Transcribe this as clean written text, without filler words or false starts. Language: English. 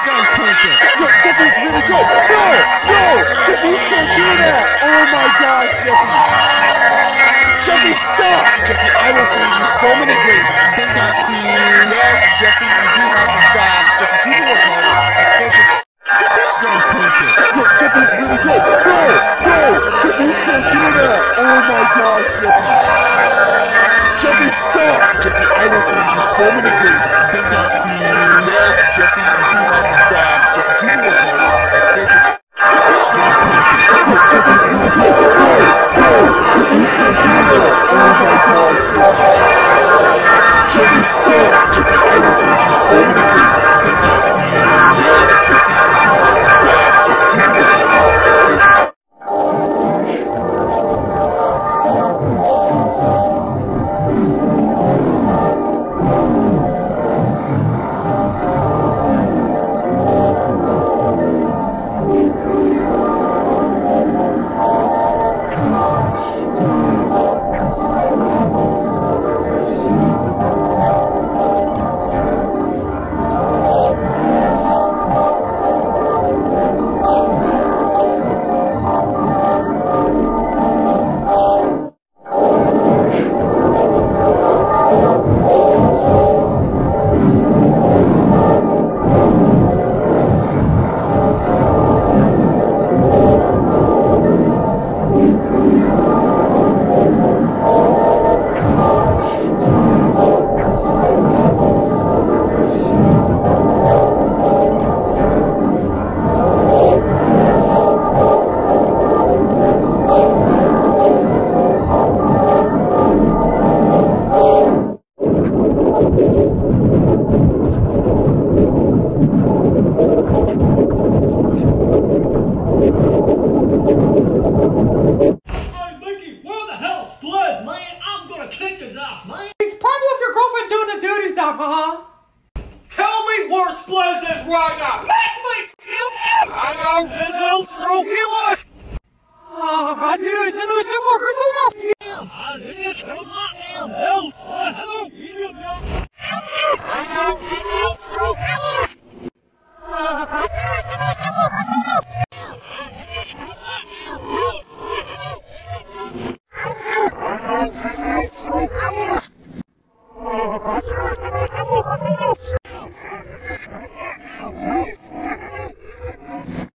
guy's perfect. Yo, Jeffy, it's really good. No! No! Jeffy, you can't do that! Oh my gosh, Jeffy! Jeffy, stop! Jeffy, I will feed you so many grapes. Yes, Jeffy, you do have to stop. Jeffy, people will call you. This guy's perfect. Yo, Jeffy, it's really good. No! No! Jeffy, you can't do that! Oh my gosh, Jeffy! Jeffy, stop! Jeffy, I will feed you so many grapes. Yes, Jeffy, you do have to stop. Jeffy, people will call you. This guy's perfect. Yo, Jeffy, it's really good. No! No! Jeffy, you can't do that! Oh my gosh, Jeffy! Jeffy, stop! Jeffy, I will feed you so many grapes. Yes, Jeffy, you do have to stop. Jeffy, people will call you. He's probably with your girlfriend doing the duties now, huh? Tell me where Spliz is right now! Make me kill him! I know this is true, he was! I do it,